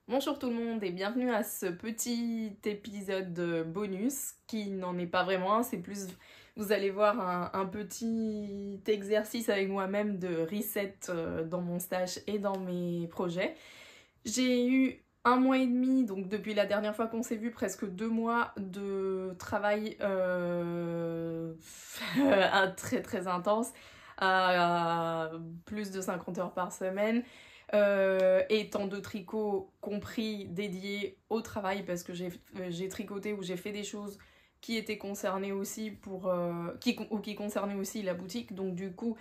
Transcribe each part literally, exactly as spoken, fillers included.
Bonjour tout le monde et bienvenue à ce petit épisode bonus qui n'en est pas vraiment un, c'est plus, vous allez voir, un, un petit exercice avec moi-même de reset dans mon stage et dans mes projets. J'ai eu un mois et demi, donc depuis la dernière fois qu'on s'est vu, presque deux mois de travail euh, très très intense, à plus de cinquante heures par semaine. Euh, et tant de tricots compris dédiés au travail parce que j'ai j'ai tricoté ou j'ai fait des choses qui étaient concernées aussi pour euh, qui, ou qui concernaient aussi la boutique, donc du coup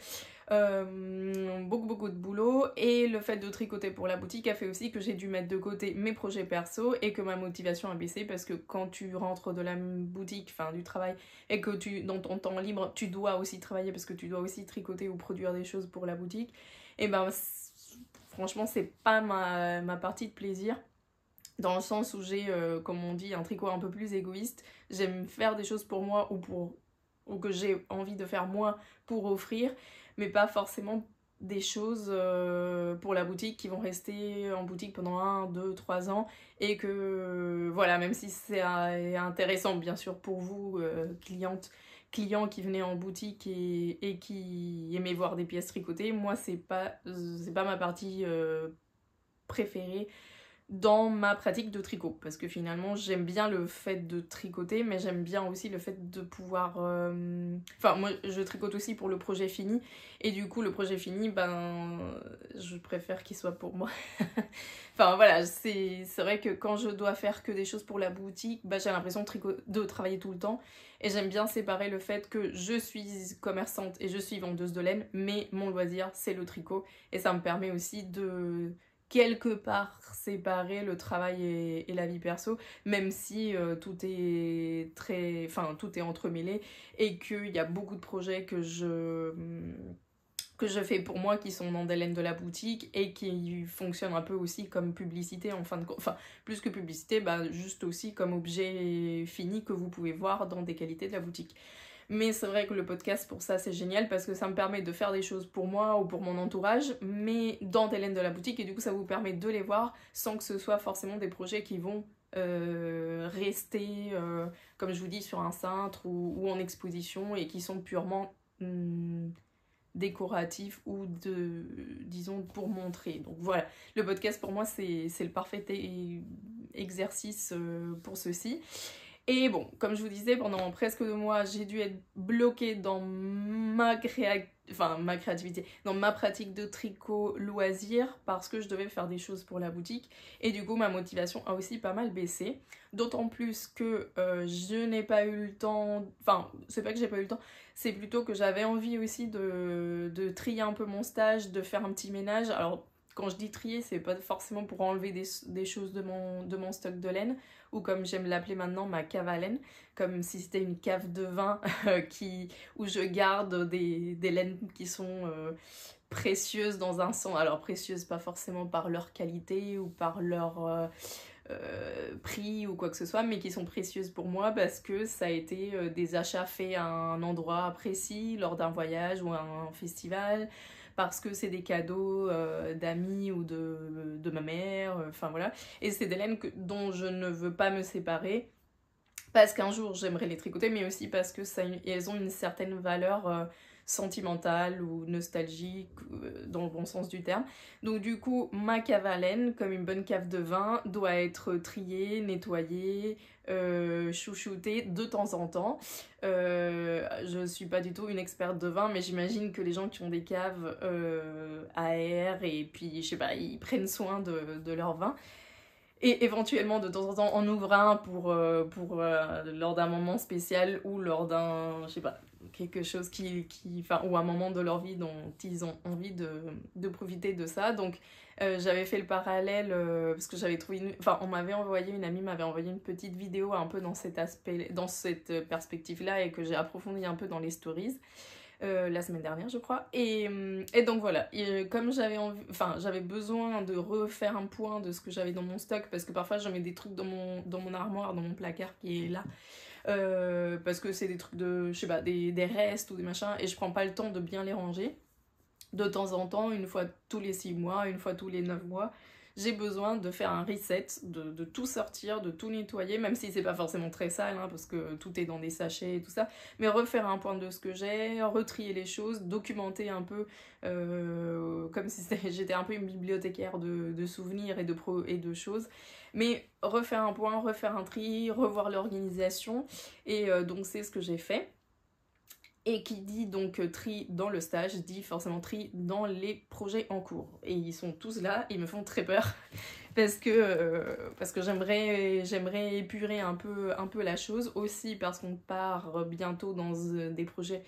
euh, beaucoup beaucoup de boulot. Et le fait de tricoter pour la boutique a fait aussi que j'ai dû mettre de côté mes projets perso et que ma motivation a baissé, parce que quand tu rentres de la boutique, enfin du travail, et que tu dans ton temps libre tu dois aussi travailler parce que tu dois aussi tricoter ou produire des choses pour la boutique, et ben franchement, c'est pas ma, ma partie de plaisir, dans le sens où j'ai, euh, comme on dit, un tricot un peu plus égoïste. J'aime faire des choses pour moi ou, pour, ou que j'ai envie de faire moi pour offrir, mais pas forcément des choses euh, pour la boutique qui vont rester en boutique pendant un, deux, trois ans, et que voilà, même si c'est intéressant bien sûr pour vous, euh, clientes, clients qui venaient en boutique et, et qui aimaient voir des pièces tricotées, moi c'est pas, c'est pas ma partie euh, préférée dans ma pratique de tricot, parce que finalement j'aime bien le fait de tricoter, mais j'aime bien aussi le fait de pouvoir euh... enfin moi je tricote aussi pour le projet fini, et du coup le projet fini, ben je préfère qu'il soit pour moi. Enfin voilà, c'est vrai que quand je dois faire que des choses pour la boutique, ben, j'ai l'impression de, de travailler tout le temps, et j'aime bien séparer le fait que je suis commerçante et je suis vendeuse de laine, mais mon loisir c'est le tricot, et ça me permet aussi de quelque part séparer le travail et, et la vie perso, même si euh, tout est très, enfin tout est entremêlé, et qu'il y a beaucoup de projets que je que je fais pour moi qui sont dans des laines de la boutique et qui fonctionnent un peu aussi comme publicité en fin de compte, enfin plus que publicité, bah juste aussi comme objet fini que vous pouvez voir dans des qualités de la boutique. Mais c'est vrai que le podcast, pour ça, c'est génial, parce que ça me permet de faire des choses pour moi ou pour mon entourage, mais dans des laines de la boutique, et du coup ça vous permet de les voir sans que ce soit forcément des projets qui vont euh, rester, euh, comme je vous dis, sur un cintre ou, ou en exposition, et qui sont purement hum, décoratifs ou de, disons, pour montrer. Donc voilà, le podcast pour moi c'est le parfait exercice pour ceci. Et bon, comme je vous disais, pendant presque deux mois, j'ai dû être bloquée dans ma, créa... enfin, ma créativité, dans ma pratique de tricot loisir, parce que je devais faire des choses pour la boutique. Et du coup, ma motivation a aussi pas mal baissé. D'autant plus que euh, je n'ai pas eu le temps... Enfin, c'est pas que j'ai pas eu le temps, c'est plutôt que j'avais envie aussi de... de trier un peu mon stage, de faire un petit ménage. Alors, quand je dis trier, c'est pas forcément pour enlever des, des choses de mon, de mon stock de laine, ou comme j'aime l'appeler maintenant, ma cave à laine, comme si c'était une cave de vin qui, où je garde des, des laines qui sont euh, précieuses dans un sens. Alors précieuses pas forcément par leur qualité ou par leur euh, euh, prix ou quoi que ce soit, mais qui sont précieuses pour moi parce que ça a été euh, des achats faits à un endroit précis, lors d'un voyage ou un festival, parce que c'est des cadeaux euh, d'amis ou de, de ma mère, enfin euh, voilà. Et c'est des laines que, dont je ne veux pas me séparer, parce qu'un jour j'aimerais les tricoter, mais aussi parce que ça, elles ont une certaine valeur euh, sentimentale ou nostalgique, euh, dans le bon sens du terme. Donc du coup, ma cave à laine, comme une bonne cave de vin, doit être triée, nettoyée, euh, chouchoutée de temps en temps. Euh, je suis pas du tout une experte de vin, mais j'imagine que les gens qui ont des caves euh, à air, et puis je sais pas, ils prennent soin de, de leur vin. Et éventuellement, de temps en temps, en ouvre un pour, euh, pour, euh, lors d'un moment spécial, ou lors d'un, je sais pas, quelque chose qui, qui, enfin, ou un moment de leur vie dont ils ont envie de, de profiter de ça. Donc, euh, j'avais fait le parallèle, euh, parce que j'avais trouvé, une, enfin, on m'avait envoyé, une amie m'avait envoyé une petite vidéo un peu dans cet aspect, dans cette perspective-là, et que j'ai approfondi un peu dans les stories. Euh, la semaine dernière je crois, et, et donc voilà, et comme j'avais envie, enfin j'avais besoin de refaire un point de ce que j'avais dans mon stock, parce que parfois je mets des trucs dans mon, dans mon armoire, dans mon placard qui est là, euh, parce que c'est des trucs de, je sais pas, des, des restes ou des machins, et je prends pas le temps de bien les ranger. De temps en temps, une fois tous les six mois, une fois tous les neuf mois, j'ai besoin de faire un reset, de, de tout sortir, de tout nettoyer, même si c'est pas forcément très sale, hein, parce que tout est dans des sachets et tout ça, mais refaire un point de ce que j'ai, retrier les choses, documenter un peu, euh, comme si j'étais un peu une bibliothécaire de, de souvenirs et de, pro, et de choses, mais refaire un point, refaire un tri, revoir l'organisation, et euh, donc c'est ce que j'ai fait. Et qui dit donc tri dans le stage, dit forcément tri dans les projets en cours. Et ils sont tous là, ils me font très peur, parce que, euh, parce que j'aimerais j'aimerais épurer un peu, un peu la chose, aussi parce qu'on part bientôt dans des projets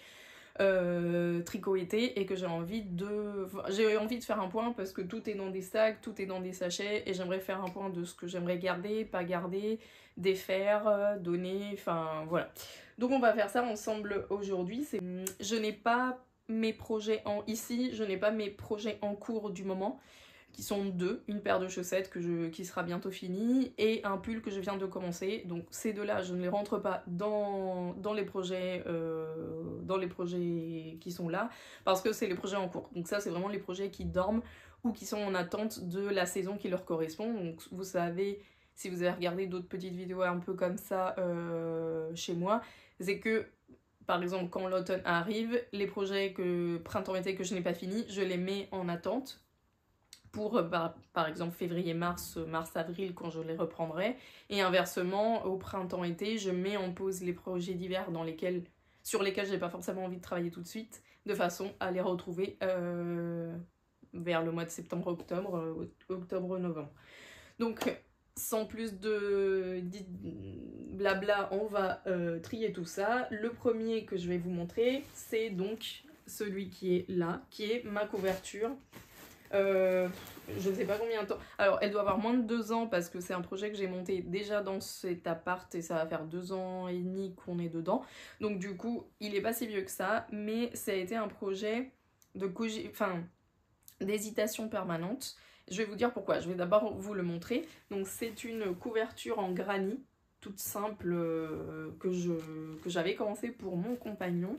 euh, tricotés, et que j'ai envie de j'ai envie de faire un point, parce que tout est dans des sacs, tout est dans des sachets, et j'aimerais faire un point de ce que j'aimerais garder, pas garder, défaire, donner, enfin voilà. Donc on va faire ça ensemble aujourd'hui. Je n'ai pas mes projets en ici, je n'ai pas mes projets en cours du moment, qui sont deux, une paire de chaussettes que je, qui sera bientôt finie, et un pull que je viens de commencer. Donc ces deux-là, je ne les rentre pas dans, dans, les projets, euh, dans les projets qui sont là, parce que c'est les projets en cours. Donc ça, c'est vraiment les projets qui dorment ou qui sont en attente de la saison qui leur correspond. Donc vous savez, si vous avez regardé d'autres petites vidéos un peu comme ça euh, chez moi, c'est que, par exemple, quand l'automne arrive, les projets que printemps-été que je n'ai pas finis, je les mets en attente pour, par, par exemple, février-mars, mars-avril, quand je les reprendrai. Et inversement, au printemps-été, je mets en pause les projets d'hiver dans lesquels, sur lesquels je n'ai pas forcément envie de travailler tout de suite, de façon à les retrouver euh, vers le mois de septembre-octobre, euh, octobre-novembre. Donc, sans plus de blabla, on va euh, trier tout ça. Le premier que je vais vous montrer, c'est donc celui qui est là, qui est ma couverture. Euh, je ne sais pas combien de temps. Alors, elle doit avoir moins de deux ans, parce que c'est un projet que j'ai monté déjà dans cet appart, et ça va faire deux ans et demi qu'on est dedans. Donc du coup, il n'est pas si vieux que ça, mais ça a été un projet de enfin, d'hésitation permanente. Je vais vous dire pourquoi, je vais d'abord vous le montrer. Donc c'est une couverture en granit, toute simple, euh, que je, que j'avais commencé pour mon compagnon.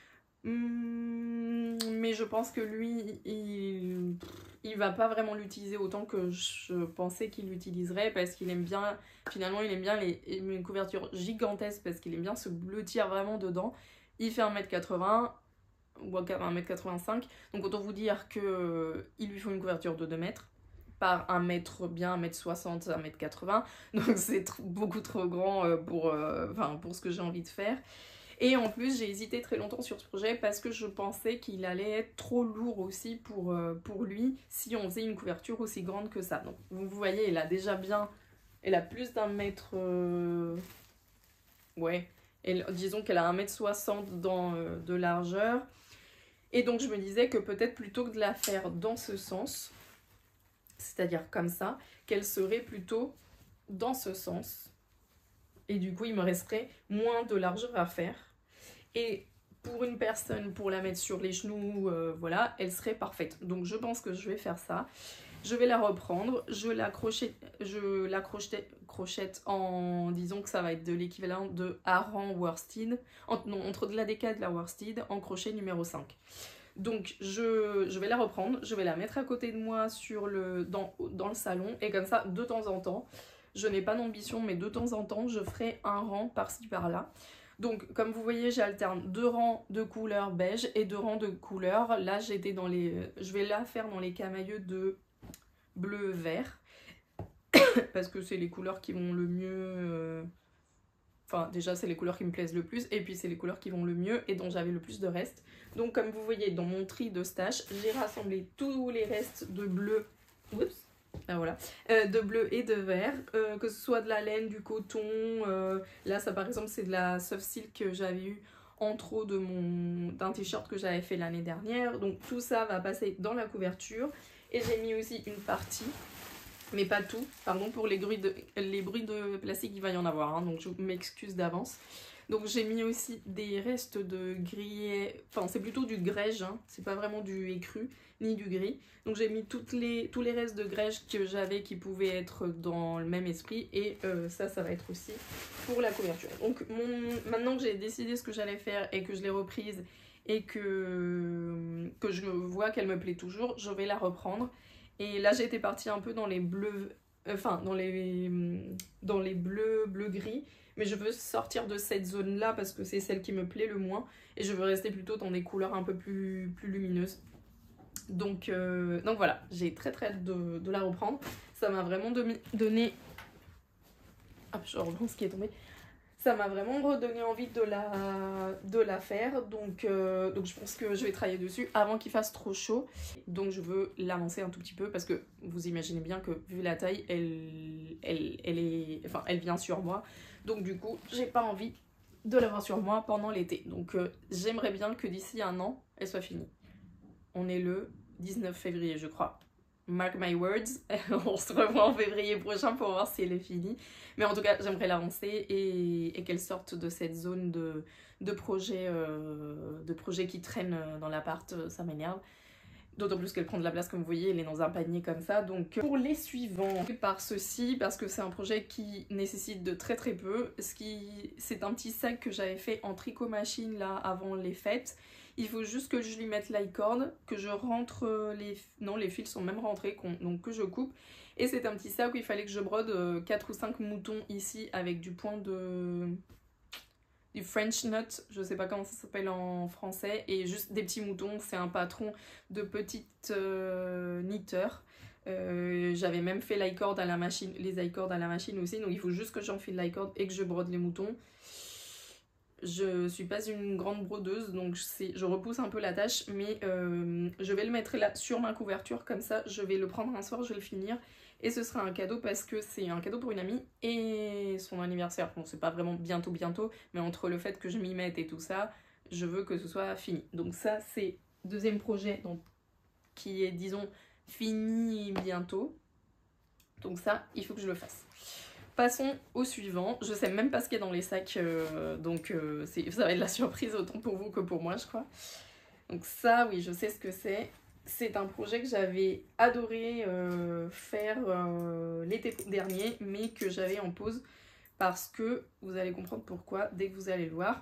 Hum, mais je pense que lui, il, il va pas vraiment l'utiliser autant que je pensais qu'il l'utiliserait, parce qu'il aime bien, finalement il aime bien les, une couverture gigantesque, parce qu'il aime bien se blottir vraiment dedans. Il fait un mètre quatre-vingts ou un mètre quatre-vingt-cinq, donc autant vous dire que euh, il lui faut une couverture de deux mètres par un mètre, bien un mètre soixante, un mètre quatre-vingts, donc c'est beaucoup trop grand euh, pour, euh, enfin, pour ce que j'ai envie de faire. Et en plus, j'ai hésité très longtemps sur ce projet, parce que je pensais qu'il allait être trop lourd aussi pour, euh, pour lui, si on faisait une couverture aussi grande que ça. Donc vous voyez, elle a déjà bien, elle a plus d'un mètre, euh... ouais, elle, disons qu'elle a un mètre soixante dans, euh, de largeur. Et donc je me disais que peut-être plutôt que de la faire dans ce sens, c'est-à-dire comme ça, qu'elle serait plutôt dans ce sens. Et du coup, il me resterait moins de largeur à faire. Et pour une personne, pour la mettre sur les genoux, euh, voilà, elle serait parfaite. Donc je pense que je vais faire ça. Je vais la reprendre, je la crochette, je la crochette, crochette en disant que ça va être de l'équivalent de Aran worsted, en, non, entre de la déca et de la worsted, en crochet numéro cinq. Donc je, je vais la reprendre, je vais la mettre à côté de moi sur le, dans, dans le salon, et comme ça, de temps en temps, je n'ai pas d'ambition, mais de temps en temps, je ferai un rang par-ci par-là. Donc comme vous voyez, j'alterne deux rangs de couleur beige et deux rangs de couleur. Là, j'étais dans les, je vais la faire dans les camailleux de bleu-vert, parce que c'est les couleurs qui vont le mieux... Euh... Enfin, déjà, c'est les couleurs qui me plaisent le plus, et puis c'est les couleurs qui vont le mieux et dont j'avais le plus de reste. Donc comme vous voyez, dans mon tri de stash, j'ai rassemblé tous les restes de bleu... Oups. Ah, voilà. euh, de bleu et de vert, euh, que ce soit de la laine, du coton, euh, là ça par exemple c'est de la soft silk que j'avais eu en trop de mon d'un t-shirt que j'avais fait l'année dernière, donc tout ça va passer dans la couverture. Et j'ai mis aussi une partie, mais pas tout, pardon, pour les bruits de, les bruits de plastique, il va y en avoir, hein, donc je m'excuse d'avance. Donc j'ai mis aussi des restes de grillé, enfin c'est plutôt du grège, hein, c'est pas vraiment du écru ni du gris. Donc j'ai mis toutes les, tous les restes de grège que j'avais qui pouvaient être dans le même esprit, et euh, ça, ça va être aussi pour la couverture. Donc mon, maintenant que j'ai décidé ce que j'allais faire et que je l'ai reprise et que, que je vois qu'elle me plaît toujours, je vais la reprendre Et là j'étais partie un peu dans les bleus, enfin dans les, dans les bleus, bleu gris. Mais je veux sortir de cette zone là parce que c'est celle qui me plaît le moins. Et je veux rester plutôt dans des couleurs un peu plus, plus lumineuses. Donc, euh, donc voilà, j'ai très très hâte de, de la reprendre. Ça m'a vraiment donné... Hop, je reprends ce qui est tombé. Ça m'a vraiment redonné envie de la, de la faire. Donc, euh, donc je pense que je vais travailler dessus avant qu'il fasse trop chaud. Donc je veux l'avancer un tout petit peu parce que vous imaginez bien que vu la taille, elle, elle, elle, est, enfin, elle vient sur moi. Donc du coup, j'ai pas envie de l'avoir sur moi pendant l'été. Donc euh, j'aimerais bien que d'ici un an, elle soit finie. On est le dix-neuf février, je crois. Mark my words. On se revoit en février prochain pour voir si elle est finie. Mais en tout cas, j'aimerais l'avancer et, et qu'elle sorte de cette zone de, de projets euh, de projets qui traînent dans l'appart. Ça m'énerve. D'autant plus qu'elle prend de la place, comme vous voyez, elle est dans un panier comme ça. Donc pour les suivants, par ceci, parce que c'est un projet qui nécessite de très très peu. Ce qui, c'est un petit sac que j'avais fait en tricot machine là avant les fêtes. Il faut juste que je lui mette l'icord, que je rentre les... Non, les fils sont même rentrés, donc que je coupe. Et c'est un petit sac où il fallait que je brode quatre ou cinq moutons ici avec du point de... du French Knot, je sais pas comment ça s'appelle en français, et juste des petits moutons. C'est un patron de petites euh, knitters. Euh, J'avais même fait l'icord à la machine, les icords à la machine aussi, donc il faut juste que j'enfile l'icord et que je brode les moutons. Je suis pas une grande brodeuse, donc je repousse un peu la tâche, mais euh, je vais le mettre là sur ma couverture, comme ça je vais le prendre un soir, je vais le finir, et ce sera un cadeau parce que c'est un cadeau pour une amie et son anniversaire. Bon, c'est pas vraiment bientôt bientôt, mais entre le fait que je m'y mette et tout ça, je veux que ce soit fini. Donc ça c'est deuxième projet donc, qui est disons fini bientôt, donc ça il faut que je le fasse. Passons au suivant. Je sais même pas ce qu'il y a dans les sacs, euh, donc euh, ça va être la surprise autant pour vous que pour moi, je crois. Donc ça, oui, je sais ce que c'est. C'est un projet que j'avais adoré euh, faire euh, l'été dernier, mais que j'avais en pause parce que vous allez comprendre pourquoi dès que vous allez le voir.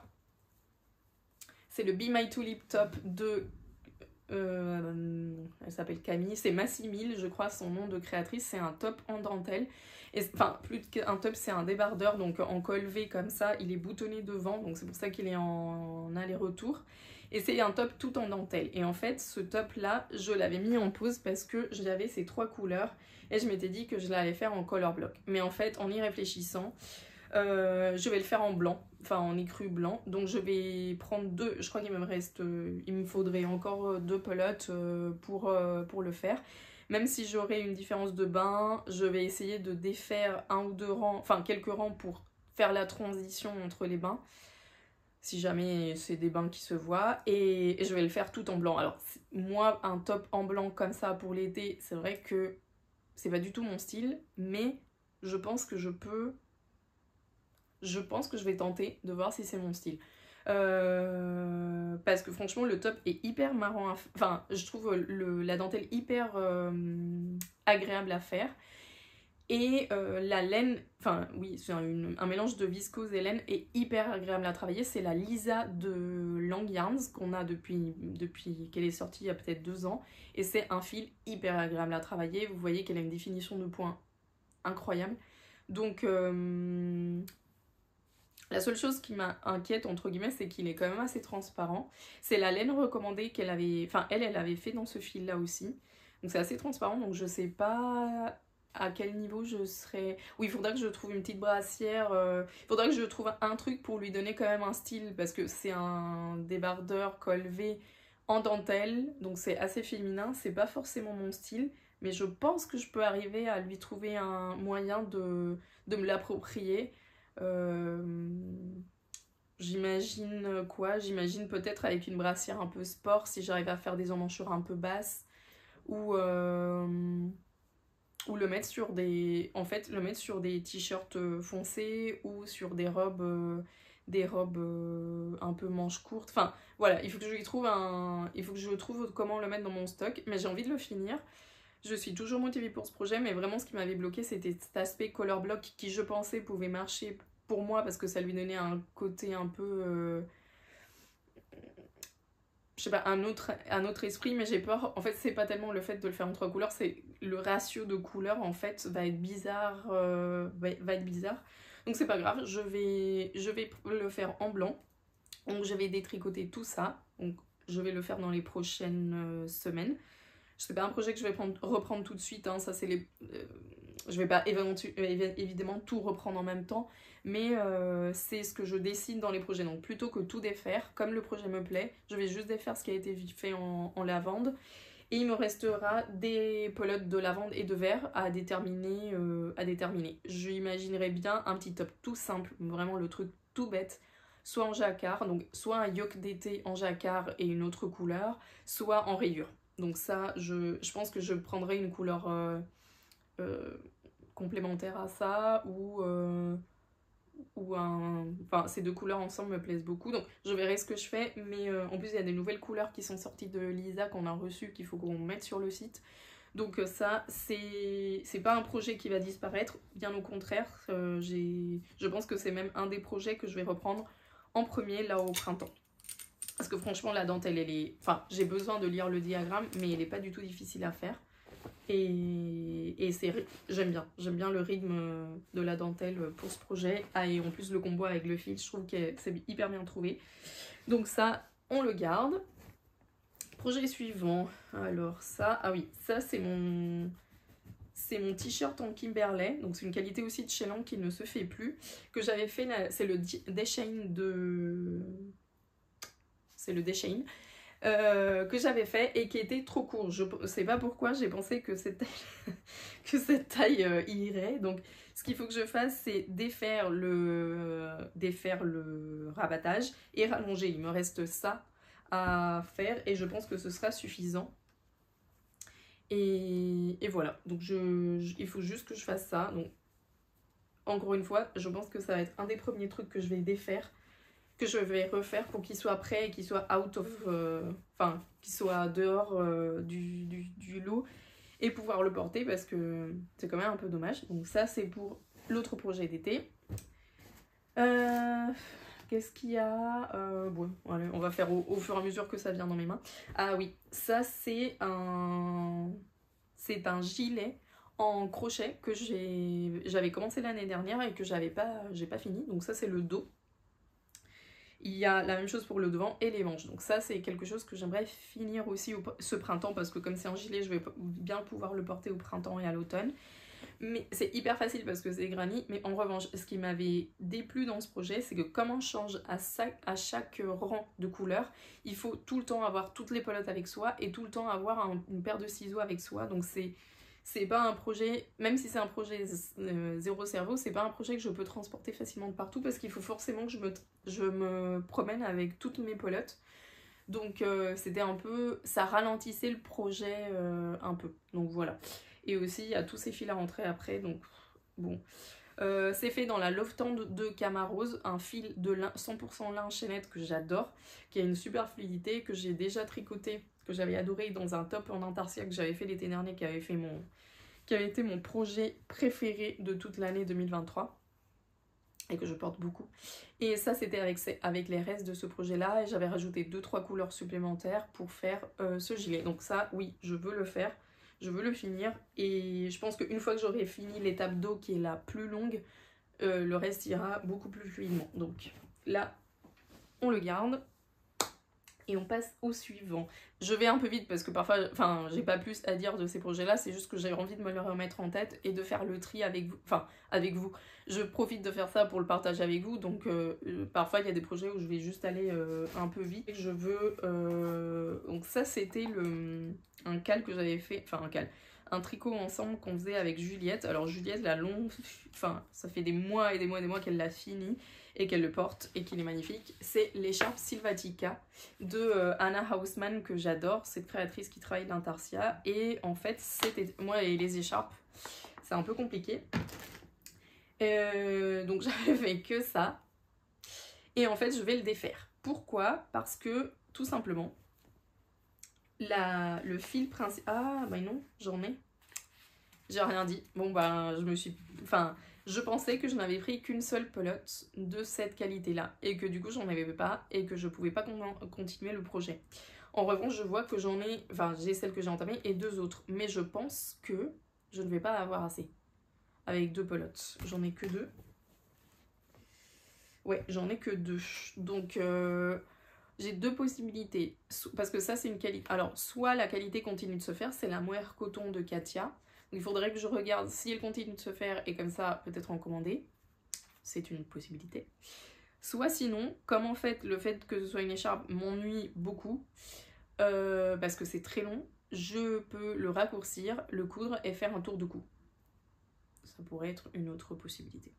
C'est le Be My Tulip Top de... Euh, elle s'appelle Camille, c'est Massimile, je crois, son nom de créatrice. C'est un top en dentelle. Et, enfin, plus qu'un top, c'est un débardeur, donc en col V comme ça, il est boutonné devant, donc c'est pour ça qu'il est en, en aller-retour. Et c'est un top tout en dentelle. Et en fait, ce top-là, je l'avais mis en pause parce que j'avais ces trois couleurs et je m'étais dit que je l'allais faire en color block. Mais en fait, en y réfléchissant, euh, je vais le faire en blanc, enfin en écru blanc. Donc je vais prendre deux, je crois qu'il me reste, euh, il me faudrait encore deux pelotes euh, pour, euh, pour le faire. Même si j'aurai une différence de bain, je vais essayer de défaire un ou deux rangs, enfin quelques rangs pour faire la transition entre les bains. Si jamais c'est des bains qui se voient. Et, et je vais le faire tout en blanc. Alors moi, un top en blanc comme ça pour l'été, c'est vrai que c'est pas du tout mon style. Mais je pense que je peux... Je pense que je vais tenter de voir si c'est mon style. Euh, parce que franchement le top est hyper marrant à f... enfin je trouve le, la dentelle hyper euh, agréable à faire et euh, la laine, enfin oui c'est un, un mélange de viscose et laine est hyper agréable à travailler. C'est la Lisa de Lang Yarns qu'on a depuis, depuis qu'elle est sortie il y a peut-être deux ans et c'est un fil hyper agréable à travailler. Vous voyez qu'elle a une définition de points incroyable, donc euh, la seule chose qui m'inquiète, entre guillemets, c'est qu'il est quand même assez transparent. C'est la laine recommandée qu'elle avait... Enfin, elle, elle avait fait dans ce fil-là aussi. Donc c'est assez transparent, donc je sais pas à quel niveau je serais... Oui, il faudra que je trouve une petite brassière. Euh... Il faudra que je trouve un truc pour lui donner quand même un style, parce que c'est un débardeur col V en dentelle, donc c'est assez féminin. C'est pas forcément mon style, mais je pense que je peux arriver à lui trouver un moyen de, de me l'approprier. Euh, j'imagine quoi? J'imagine peut-être avec une brassière un peu sport si j'arrive à faire des emmanchures un peu basses ou, euh, ou le mettre sur des en fait le mettre sur des t-shirts foncés ou sur des robes euh, des robes euh, un peu manches courtes. Enfin voilà, il faut que je lui trouve un il faut que je trouve comment le mettre dans mon stock, mais j'ai envie de le finir. Je suis toujours motivée pour ce projet, mais vraiment ce qui m'avait bloqué c'était cet aspect color block qui je pensais pouvait marcher pour moi parce que ça lui donnait un côté un peu... Euh... je sais pas, un autre, un autre esprit, mais j'ai peur. En fait, c'est pas tellement le fait de le faire en trois couleurs, c'est le ratio de couleurs, en fait, va être bizarre, euh, va, va être bizarre. Donc c'est pas grave, je vais, je vais le faire en blanc. Donc je vais détricoter tout ça. Donc je vais le faire dans les prochaines euh, semaines. C'est pas un projet que je vais prendre, reprendre tout de suite, hein, ça c'est les... Euh, je vais pas évidemment tout reprendre en même temps, mais euh, c'est ce que je décide dans les projets. Donc plutôt que tout défaire, comme le projet me plaît, je vais juste défaire ce qui a été fait en, en lavande. Et il me restera des pelotes de lavande et de verre à déterminer. Euh, à déterminer. J'imaginerais bien un petit top tout simple, vraiment le truc tout bête, soit en jacquard, donc soit un yoke d'été en jacquard et une autre couleur, soit en rayure. Donc ça, je, je pense que je prendrai une couleur euh, euh, complémentaire à ça, ou, euh, ou un... Enfin, ces deux couleurs ensemble me plaisent beaucoup, donc je verrai ce que je fais, mais euh, en plus il y a des nouvelles couleurs qui sont sorties de Lisa qu'on a reçues, qu'il faut qu'on mette sur le site. Donc ça, c'est pas un projet qui va disparaître, bien au contraire, euh, je pense que c'est même un des projets que je vais reprendre en premier, là au printemps. Parce que franchement, la dentelle, elle est... Enfin, j'ai besoin de lire le diagramme, mais elle n'est pas du tout difficile à faire. Et, et c'est... J'aime bien. J'aime bien le rythme de la dentelle pour ce projet. Ah, et en plus, le combo avec le fil, je trouve que c'est hyper bien trouvé. Donc ça, on le garde. Projet suivant. Alors ça... Ah oui, ça, c'est mon... C'est mon t-shirt en Kimberley, donc c'est une qualité aussi de chez Lang qui ne se fait plus, que j'avais fait, la... c'est le Deshane de... C'est le Deshane, euh, que j'avais fait et qui était trop court. Je ne sais pas pourquoi, j'ai pensé que cette taille, que cette taille euh, irait. Donc ce qu'il faut que je fasse, c'est défaire le, défaire le rabattage et rallonger. Il me reste ça à faire et je pense que ce sera suffisant. Et, et voilà, donc je, je, il faut juste que je fasse ça. Donc encore une fois, je pense que ça va être un des premiers trucs que je vais défaire, que je vais refaire pour qu'il soit prêt et qu'il soit out of... Euh, enfin, qu'il soit dehors euh, du, du, du lot et pouvoir le porter parce que c'est quand même un peu dommage. Donc ça, c'est pour l'autre projet d'été. Euh, Qu'est-ce qu'il y a euh, Bon, allez, on va faire au, au fur et à mesure que ça vient dans mes mains. Ah oui, ça c'est un... C'est un gilet en crochet que j'avais commencé l'année dernière et que j'avais pas, j'ai pas fini. Donc ça, c'est le dos. Il y a la même chose pour le devant et les manches. Donc ça, c'est quelque chose que j'aimerais finir aussi au, ce printemps parce que comme c'est un gilet, je vais bien pouvoir le porter au printemps et à l'automne. Mais c'est hyper facile parce que c'est granny. Mais en revanche, ce qui m'avait déplu dans ce projet, c'est que comme on change à, à chaque rang de couleurs, il faut tout le temps avoir toutes les pelotes avec soi et tout le temps avoir un, une paire de ciseaux avec soi. Donc c'est... C'est pas un projet, même si c'est un projet euh, zéro cerveau, c'est pas un projet que je peux transporter facilement de partout parce qu'il faut forcément que je me, je me promène avec toutes mes pelotes. Donc euh, c'était un peu, ça ralentissait le projet euh, un peu. Donc voilà. Et aussi il y a tous ces fils à rentrer après, donc bon. Euh, c'est fait dans la Loftan de Camarose, un fil de cent pour cent lin chaînette que j'adore, qui a une super fluidité, que j'ai déjà tricoté, que j'avais adoré dans un top en intarsia que j'avais fait l'été dernier, qui avait, fait mon, qui avait été mon projet préféré de toute l'année deux mille vingt-trois et que je porte beaucoup. Et ça, c'était avec, avec les restes de ce projet-là, et j'avais rajouté deux trois couleurs supplémentaires pour faire euh, ce gilet. Donc ça, oui, je veux le faire. Je veux le finir et je pense qu'une fois que j'aurai fini l'étape d'eau qui est la plus longue, euh, le reste ira beaucoup plus fluidement. Donc là, on le garde et on passe au suivant. Je vais un peu vite parce que parfois, enfin, j'ai pas plus à dire de ces projets-là, c'est juste que j'ai envie de me le remettre en tête et de faire le tri avec vous. Enfin, avec vous. Je profite de faire ça pour le partager avec vous, donc euh, parfois il y a des projets où je vais juste aller euh, un peu vite. Je veux... Euh... Donc ça, c'était le... un cal que j'avais fait, enfin un cal, un tricot ensemble qu'on faisait avec Juliette. Alors Juliette l'a long, enfin ça fait des mois et des mois et des mois qu'elle l'a fini et qu'elle le porte et qu'il est magnifique. C'est l'écharpe Silvatica de euh, Anna Hausmann que j'adore, cette créatrice qui travaille l'intarsia. Et en fait, c'était moi et les écharpes, c'est un peu compliqué. Euh, donc j'avais fait que ça. Et en fait, je vais le défaire. Pourquoi? Parce que tout simplement, La, le fil principal... Ah, bah non, j'en ai. J'ai rien dit. Bon, bah, je me suis... Enfin, je pensais que je n'avais pris qu'une seule pelote de cette qualité-là. Et que du coup, j'en avais pas. Et que je pouvais pas con continuer le projet. En revanche, je vois que j'en ai, enfin j'ai celle que j'ai entamée et deux autres. Mais je pense que je ne vais pas avoir assez. Avec deux pelotes. J'en ai que deux. Ouais, j'en ai que deux. Donc, euh, j'ai deux possibilités. Parce que ça, c'est une qualité. Alors, soit la qualité continue de se faire, c'est la mohair coton de Katia. Donc, il faudrait que je regarde si elle continue de se faire et comme ça, peut-être en commander. C'est une possibilité. Soit sinon, comme en fait, le fait que ce soit une écharpe m'ennuie beaucoup, euh, parce que c'est très long, je peux le raccourcir, le coudre et faire un tour de cou. Ça pourrait être une autre possibilité.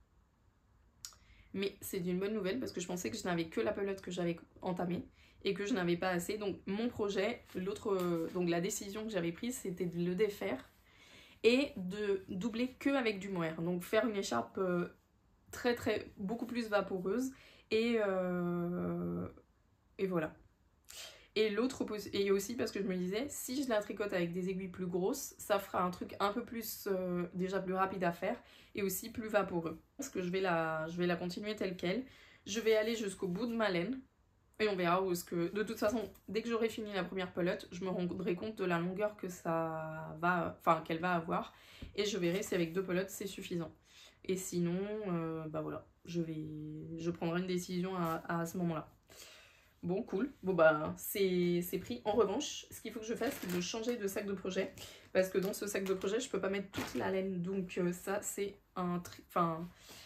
Mais c'est d'une bonne nouvelle parce que je pensais que je n'avais que la pelote que j'avais entamée et que je n'avais pas assez. Donc mon projet, l'autre, donc la décision que j'avais prise, c'était de le défaire et de doubler que avec du mohair. Donc faire une écharpe euh, très très beaucoup plus vaporeuse et, euh, et voilà. Et l'autre, et aussi parce que je me disais, si je la tricote avec des aiguilles plus grosses, ça fera un truc un peu plus, euh, déjà plus rapide à faire et aussi plus vaporeux. Parce que je vais la, je vais la continuer telle qu'elle. Je vais aller jusqu'au bout de ma laine et on verra où est-ce que... De toute façon, dès que j'aurai fini la première pelote, je me rendrai compte de la longueur que ça va, enfin qu'elle va avoir et je verrai si avec deux pelotes c'est suffisant. Et sinon, euh, bah voilà, je vais, je prendrai une décision à, à ce moment-là. Bon, cool. Bon, bah, c'est pris. En revanche, ce qu'il faut que je fasse, c'est de changer de sac de projet. Parce que dans ce sac de projet, je peux pas mettre toute la laine. Donc, euh, ça, c'est un, enfin,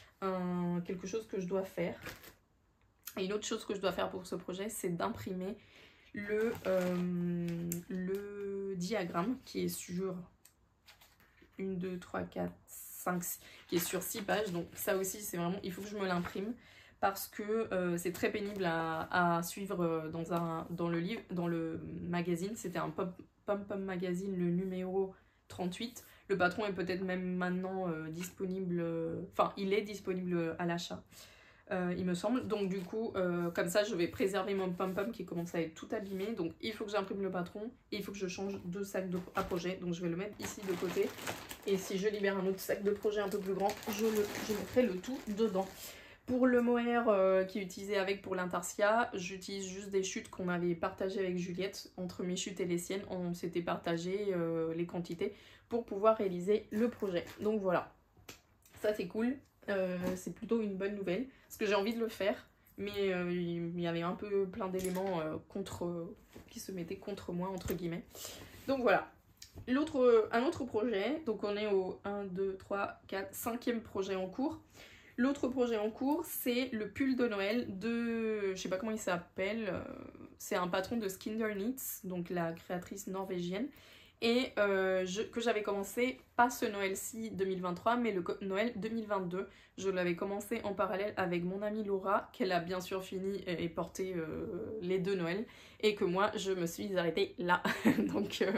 un quelque chose que je dois faire. Et une autre chose que je dois faire pour ce projet, c'est d'imprimer le, euh, le diagramme qui est sur un, deux, trois, quatre, cinq, six, qui est sur six pages. Donc, ça aussi, c'est vraiment, il faut que je me l'imprime. Parce que euh, c'est très pénible à, à suivre dans, un, dans le livre, dans le magazine. C'était un Pom Pom Magazine, le numéro trente-huit. Le patron est peut-être même maintenant euh, disponible, euh, enfin il est disponible à l'achat, euh, il me semble. Donc du coup, euh, comme ça, je vais préserver mon Pom Pom qui commence à être tout abîmé. Donc il faut que j'imprime le patron et il faut que je change deux sacs de, à projet. Donc je vais le mettre ici de côté. Et si je libère un autre sac de projet un peu plus grand, je, le, je mettrai le tout dedans. Pour le mohair euh, qui est utilisé avec pour l'intarsia, j'utilise juste des chutes qu'on avait partagées avec Juliette. Entre mes chutes et les siennes, on s'était partagé euh, les quantités pour pouvoir réaliser le projet. Donc voilà, ça c'est cool, euh, c'est plutôt une bonne nouvelle. Parce que j'ai envie de le faire, mais euh, il y avait un peu plein d'éléments euh, contre euh, qui se mettaient contre moi, entre guillemets. Donc voilà. L'autre, un autre projet, donc on est au un, deux, trois, quatre, cinquième projet en cours. L'autre projet en cours, c'est le pull de Noël de, je sais pas comment il s'appelle, euh, c'est un patron de Skinder Knits, donc la créatrice norvégienne, et euh, je, que j'avais commencé, pas ce Noël-ci deux mille vingt-trois, mais le Noël deux mille vingt-deux. Je l'avais commencé en parallèle avec mon amie Laura, qu'elle a bien sûr fini et porté euh, les deux Noëls, et que moi, je me suis arrêtée là. Donc... Euh,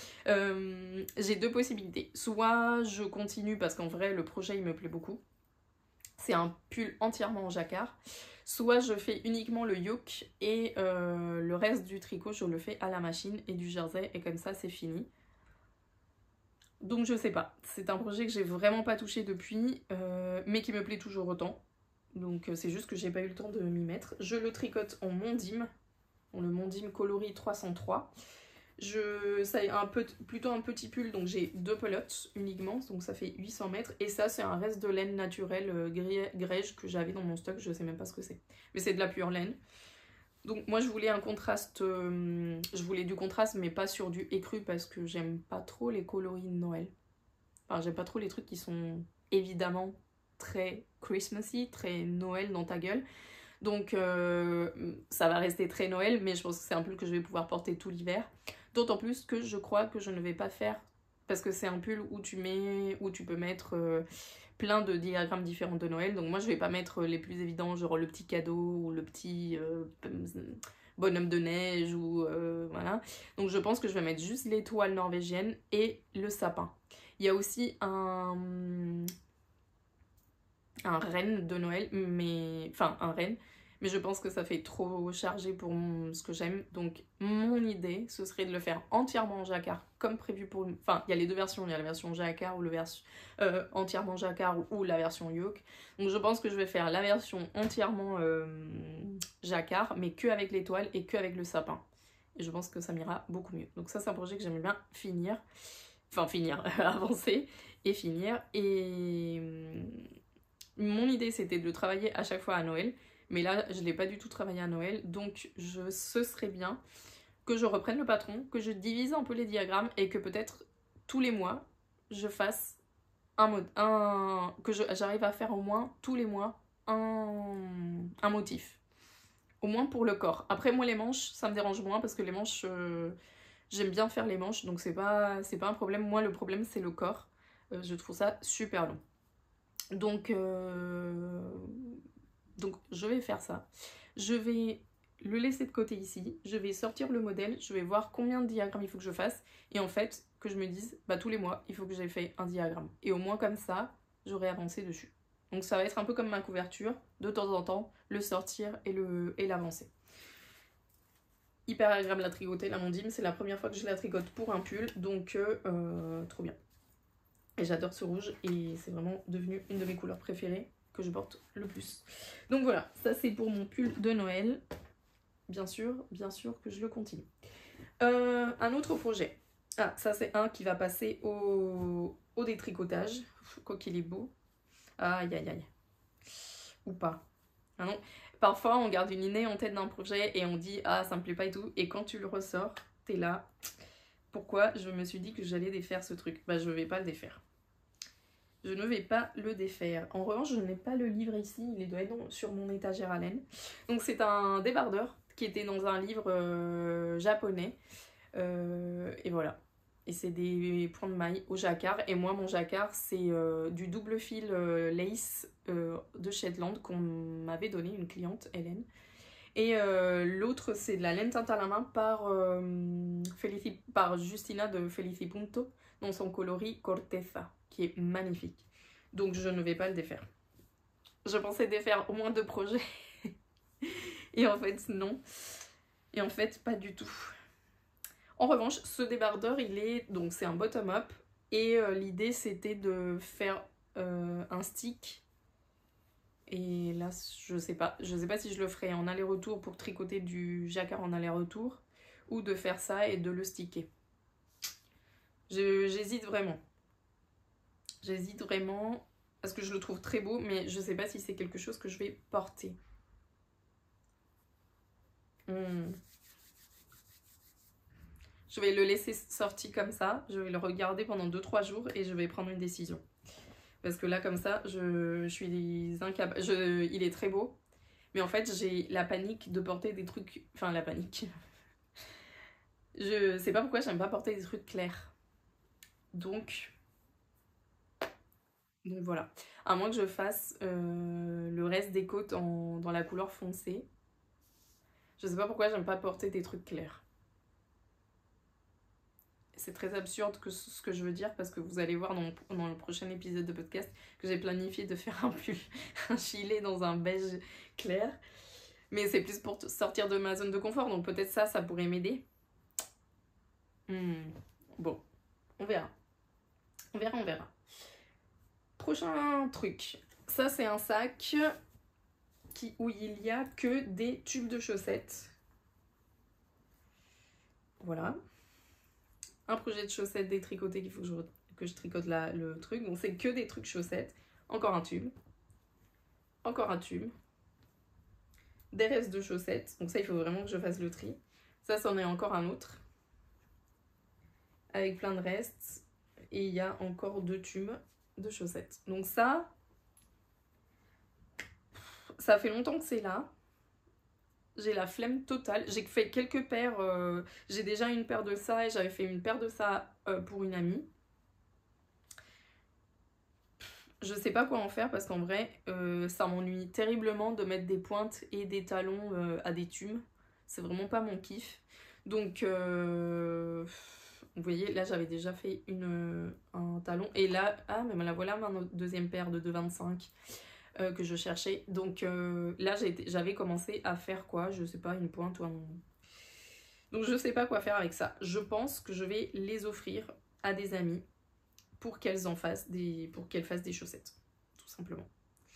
euh, j'ai deux possibilités. Soit je continue parce qu'en vrai, le projet, il me plaît beaucoup. C'est un pull entièrement en jacquard. Soit je fais uniquement le yoke et euh, le reste du tricot, je le fais à la machine et du jersey et comme ça, c'est fini. Donc je sais pas. C'est un projet que j'ai vraiment pas touché depuis, euh, mais qui me plaît toujours autant. Donc c'est juste que j'ai pas eu le temps de m'y mettre. Je le tricote en mondim, en le mondim coloris trois cent trois. Je, ça est un peu, plutôt un petit pull, donc j'ai deux pelotes uniquement, donc ça fait huit cents mètres. Et ça, c'est un reste de laine naturelle euh, grège que j'avais dans mon stock, je sais même pas ce que c'est. Mais c'est de la pure laine. Donc moi, je voulais un contraste, euh, je voulais du contraste, mais pas sur du écru parce que j'aime pas trop les coloris de Noël. Enfin, j'aime pas trop les trucs qui sont évidemment très Christmassy, très Noël dans ta gueule. Donc euh, ça va rester très Noël, mais je pense que c'est un pull que je vais pouvoir porter tout l'hiver. D'autant plus que je crois que je ne vais pas faire, parce que c'est un pull où tu mets, où tu peux mettre euh, plein de diagrammes différents de Noël. Donc moi je vais pas mettre les plus évidents, genre le petit cadeau ou le petit euh, bonhomme de neige ou euh, voilà. Donc je pense que je vais mettre juste l'étoile norvégienne et le sapin. Il y a aussi un un renne de Noël, mais enfin un renne. Mais je pense que ça fait trop chargé pour mon... ce que j'aime. Donc mon idée, ce serait de le faire entièrement en jacquard, comme prévu pour... Enfin, il y a les deux versions. Il y a la version jacquard ou le version euh, entièrement jacquard ou, ou la version yoke. Donc je pense que je vais faire la version entièrement euh, jacquard, mais que avec l'étoile et que avec le sapin. et je pense que ça m'ira beaucoup mieux. Donc ça c'est un projet que j'aimerais bien finir, enfin finir, avancer et finir. Et mon idée c'était de travailler à chaque fois à Noël, mais là je l'ai pas du tout travaillé à Noël, donc je, ce serait bien que je reprenne le patron, que je divise un peu les diagrammes et que peut-être tous les mois je fasse un mode, un, que j'arrive à faire au moins tous les mois un, un motif. Au moins pour le corps. Après moi les manches ça me dérange moins parce que les manches euh, j'aime bien faire les manches donc c'est pas, c'est pas un problème. Moi le problème c'est le corps. Euh, je trouve ça super long. Donc, euh, donc je vais faire ça. Je vais le laisser de côté ici. Je vais sortir le modèle. Je vais voir combien de diagrammes il faut que je fasse. Et en fait que je me dise bah tous les mois il faut que j'ai fait un diagramme. Et au moins comme ça j'aurai avancé dessus. Donc ça va être un peu comme ma couverture, de temps en temps, le sortir et le et l'avancer. Hyper agréable à tricoter, la Mondim, c'est la première fois que je la tricote pour un pull, donc euh, trop bien. Et j'adore ce rouge et c'est vraiment devenu une de mes couleurs préférées que je porte le plus. Donc voilà, ça c'est pour mon pull de Noël. Bien sûr, bien sûr que je le continue. Euh, un autre projet. Ah, ça c'est un qui va passer au, au détricotage, quoi qu'il est beau. Aïe aïe aïe. Ou pas. Ah non. Parfois on garde une idée en tête d'un projet et on dit ah ça me plaît pas et tout. Et quand tu le ressors, t'es là. Pourquoi je me suis dit que j'allais défaire ce truc? Bah je vais pas le défaire. Je ne vais pas le défaire. En revanche je n'ai pas le livre ici. Il doit être sur mon étagère à laine. Donc c'est un débardeur qui était dans un livre euh, japonais. Euh, et voilà. Et c'est des points de maille au jacquard. Et moi, mon jacquard, c'est euh, du double fil euh, lace euh, de Shetland qu'on m'avait donné, une cliente, Hélène. Et euh, l'autre, c'est de la laine teinte à la main par, euh, Felici, par Justina de Felici Punto, dans son coloris Corteza, qui est magnifique. Donc je ne vais pas le défaire. Je pensais défaire au moins deux projets. Et en fait, non. Et en fait, pas du tout. En revanche, ce débardeur, il est donc c'est un bottom-up et euh, l'idée c'était de faire euh, un stick. Et là, je sais pas, je sais pas si je le ferai en aller-retour pour tricoter du jacquard en aller-retour ou de faire ça et de le sticker. J'hésite vraiment. J'hésite vraiment parce que je le trouve très beau, mais je sais pas si c'est quelque chose que je vais porter. Hmm. Je vais le laisser sorti comme ça, je vais le regarder pendant deux trois jours et je vais prendre une décision. Parce que là, comme ça, je, je suis incapable. Je, il est très beau, mais en fait, j'ai la panique de porter des trucs... Enfin, la panique. Je sais pas pourquoi j'aime pas porter des trucs clairs. Donc... Donc voilà. À moins que je fasse euh, le reste des côtes en, dans la couleur foncée. Je sais pas pourquoi j'aime pas porter des trucs clairs. C'est très absurde que ce que je veux dire parce que vous allez voir dans, dans le prochain épisode de podcast que j'ai planifié de faire un pull, un gilet dans un beige clair. Mais c'est plus pour sortir de ma zone de confort, donc peut-être ça, ça pourrait m'aider. Hmm. Bon, on verra. On verra, on verra. Prochain truc. Ça, c'est un sac qui, où il y a que des tubes de chaussettes. Voilà. Un projet de chaussettes détricoté qu'il faut que je, que je tricote la, le truc. Donc c'est que des trucs chaussettes. Encore un tube. Encore un tube. Des restes de chaussettes. Donc ça, il faut vraiment que je fasse le tri. Ça, c'en est encore un autre. Avec plein de restes. Et il y a encore deux tubes de chaussettes. Donc ça, ça fait longtemps que c'est là. J'ai la flemme totale. J'ai fait quelques paires. Euh, j'ai déjà une paire de ça et j'avais fait une paire de ça euh, pour une amie. Je sais pas quoi en faire parce qu'en vrai, euh, ça m'ennuie terriblement de mettre des pointes et des talons euh, à des tumes. C'est vraiment pas mon kiff. Donc, euh, vous voyez, là j'avais déjà fait une, un talon. Et là, ah, mais la voilà ma deuxième paire de deux vingt-cinq. Euh, que je cherchais. Donc euh, là, j'avais commencé à faire quoi? Je sais pas, une pointe ou un... Donc je sais pas quoi faire avec ça. Je pense que je vais les offrir à des amis pour qu'elles en fassent des... pour qu'elles fassent des chaussettes. Tout simplement.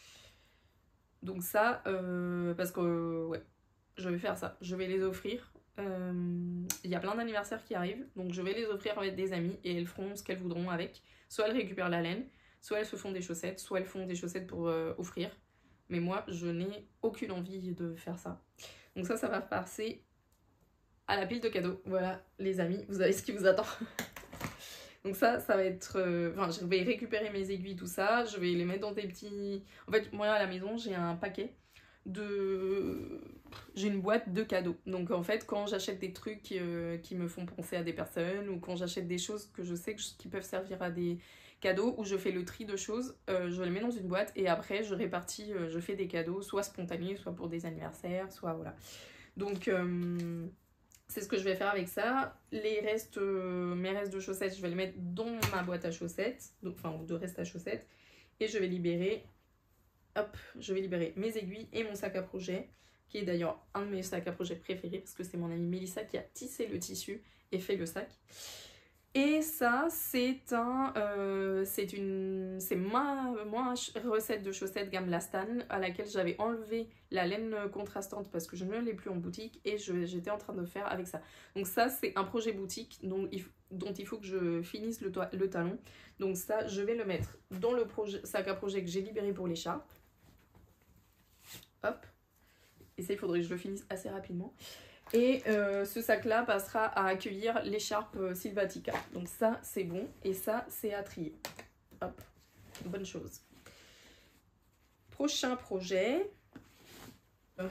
Donc ça, euh, parce que, euh, ouais, je vais faire ça. Je vais les offrir. euh, il y a plein d'anniversaires qui arrivent, donc je vais les offrir avec des amis et elles feront ce qu'elles voudront avec. Soit elles récupèrent la laine, soit elles se font des chaussettes, soit elles font des chaussettes pour euh, offrir. Mais moi, je n'ai aucune envie de faire ça. Donc ça, ça va passer à la pile de cadeaux. Voilà, les amis, vous avez ce qui vous attend. Donc ça, ça va être... Euh, enfin, je vais récupérer mes aiguilles, tout ça. Je vais les mettre dans des petits... En fait, moi, à la maison, j'ai un paquet de... J'ai une boîte de cadeaux. Donc en fait, quand j'achète des trucs euh, qui me font penser à des personnes, ou quand j'achète des choses que je sais que je... qui peuvent servir à des cadeaux, ou je fais le tri de choses, euh, je les mets dans une boîte et après, je répartis, euh, je fais des cadeaux, soit spontanés, soit pour des anniversaires, soit voilà. Donc... Euh... C'est ce que je vais faire avec ça. Les restes, euh, mes restes de chaussettes, je vais les mettre dans ma boîte à chaussettes. Donc, enfin, de restes à chaussettes. Et je vais libérer, hop, je vais libérer mes aiguilles et mon sac à projet. Qui est d'ailleurs un de mes sacs à projet préférés. Parce que c'est mon amie Mélissa qui a tissé le tissu et fait le sac. Et ça, c'est un, euh, c'est une, c'est ma, ma recette de chaussettes gamme Lastan à laquelle j'avais enlevé la laine contrastante parce que je ne l'ai plus en boutique et j'étais en train de faire avec ça. Donc ça, c'est un projet boutique dont il, dont il faut que je finisse le, le talon. Donc ça, je vais le mettre dans le projet, sac à projet que j'ai libéré pour l'écharpe. Hop. Et ça, il faudrait que je le finisse assez rapidement. Et euh, ce sac-là passera à accueillir l'écharpe Sylvatica. Donc ça, c'est bon. Et ça, c'est à trier. Hop, bonne chose. Prochain projet. Euh,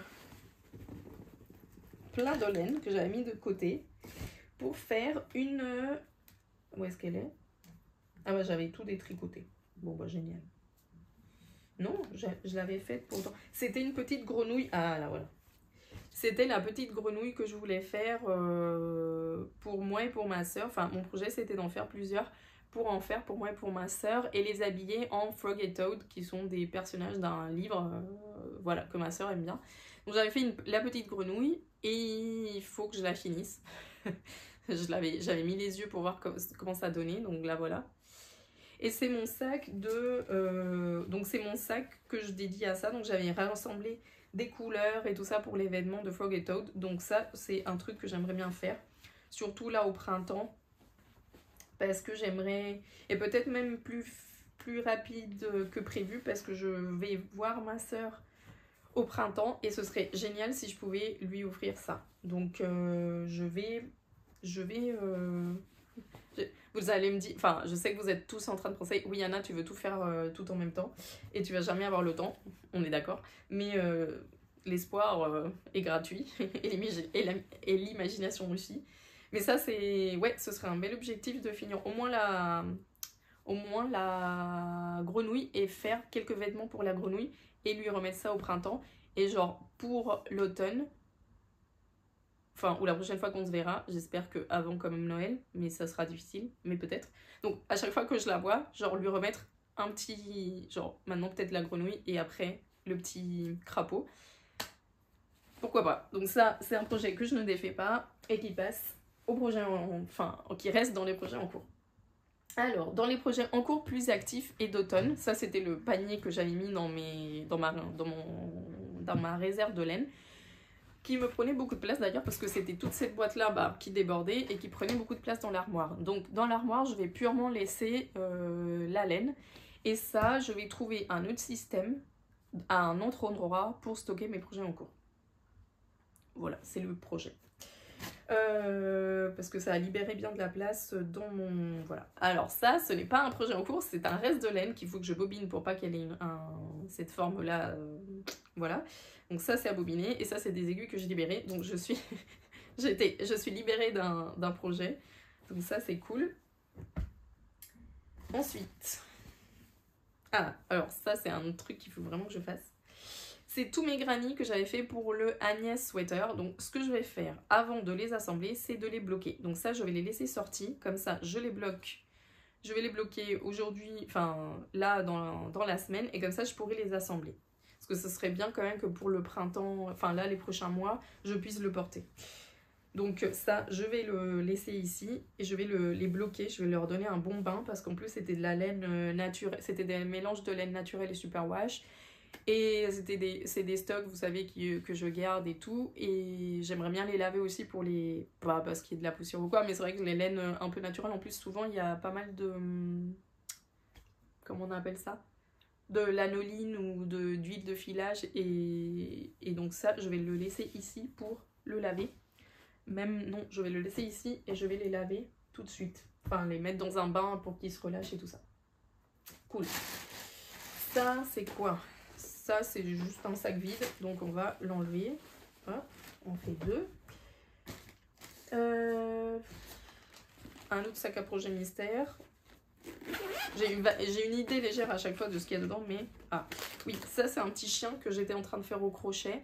plein de laine que j'avais mis de côté pour faire une... Où est-ce qu'elle est? Ah bah j'avais tout détricoté. Bon bah génial. Non, je, je l'avais faite pourtant. C'était une petite grenouille. Ah là voilà. C'était la petite grenouille que je voulais faire euh, pour moi et pour ma soeur. Enfin, mon projet, c'était d'en faire plusieurs pour en faire pour moi et pour ma soeur et les habiller en Frog et Toad, qui sont des personnages d'un livre, euh, voilà, que ma soeur aime bien. Donc j'avais fait une, la petite grenouille et il faut que je la finisse. je l'avais, j'avais mis les yeux pour voir com comment ça donnait, donc là voilà. Et c'est mon sac de, euh, donc c'est mon sac que je dédie à ça. Donc j'avais rassemblé des couleurs et tout ça pour l'événement de Frog et Toad. Donc ça, c'est un truc que j'aimerais bien faire. Surtout là au printemps. Parce que j'aimerais... Et peut-être même plus, plus rapide que prévu. Parce que je vais voir ma soeur au printemps. Et ce serait génial si je pouvais lui offrir ça. Donc euh, je vais... Je vais... Euh... Vous allez me dire, enfin je sais que vous êtes tous en train de penser, oui Anna tu veux tout faire euh, tout en même temps et tu vas jamais avoir le temps, on est d'accord, mais euh, l'espoir euh, est gratuit et l'imagination aussi. Mais ça c'est, ouais, ce serait un bel objectif de finir au moins la, au moins la grenouille et faire quelques vêtements pour la grenouille et lui remettre ça au printemps et genre pour l'automne. Enfin, ou la prochaine fois qu'on se verra, j'espère qu'avant quand même Noël, mais ça sera difficile, mais peut-être. Donc à chaque fois que je la vois, genre lui remettre un petit, genre maintenant peut-être la grenouille et après le petit crapaud. Pourquoi pas? Donc ça, c'est un projet que je ne défais pas et qui passe au projet, en... enfin, qui reste dans les projets en cours. Alors, dans les projets en cours plus actifs et d'automne, ça c'était le panier que j'avais mis dans, mes... dans, ma... dans, mon... dans ma réserve de laine, qui me prenait beaucoup de place d'ailleurs parce que c'était toute cette boîte là bah, qui débordait et qui prenait beaucoup de place dans l'armoire. Donc dans l'armoire je vais purement laisser euh, la laine et ça je vais trouver un autre système, un autre endroit pour stocker mes projets en cours. Voilà, c'est le projet. Euh, parce que ça a libéré bien de la place dans mon... Voilà. Alors ça, ce n'est pas un projet en cours, c'est un reste de laine qu'il faut que je bobine pour pas qu'elle ait un... cette forme-là. Euh... Voilà. Donc ça, c'est à bobiner. Et ça, c'est des aiguilles que j'ai libérées. Donc je suis, été... je suis libérée d'un projet. Donc ça, c'est cool. Ensuite... Ah, alors ça, c'est un autre truc qu'il faut vraiment que je fasse. C'est tous mes granny que j'avais fait pour le Agnès Sweater. Donc ce que je vais faire avant de les assembler, c'est de les bloquer. Donc ça, je vais les laisser sortis. Comme ça, je les bloque. Je vais les bloquer aujourd'hui, enfin là, dans, dans la semaine. Et comme ça, je pourrai les assembler. Parce que ce serait bien quand même que pour le printemps, enfin là, les prochains mois, je puisse le porter. Donc ça, je vais le laisser ici. Et je vais le, les bloquer. Je vais leur donner un bon bain. Parce qu'en plus, c'était de la laine naturelle. C'était des mélanges de laine naturelle et superwash. Et c'était des, c'est des stocks, vous savez, qui, que je garde et tout. Et j'aimerais bien les laver aussi pour les... Pas parce qu'il y a de la poussière ou quoi, mais c'est vrai que les laines un peu naturelles, en plus, souvent, il y a pas mal de... Comment on appelle ça? De lanoline ou de, d'huile de filage. Et, et donc ça, je vais le laisser ici pour le laver. Même, non, je vais le laisser ici et je vais les laver tout de suite. Enfin, les mettre dans un bain pour qu'ils se relâchent et tout ça. Cool. Ça, c'est quoi? Ça, c'est juste un sac vide, donc on va l'enlever. Hop, on fait deux. Euh, un autre sac à projet mystère. J'ai une, j'ai une idée légère à chaque fois de ce qu'il y a dedans, mais... Ah, oui, ça, c'est un petit chien que j'étais en train de faire au crochet.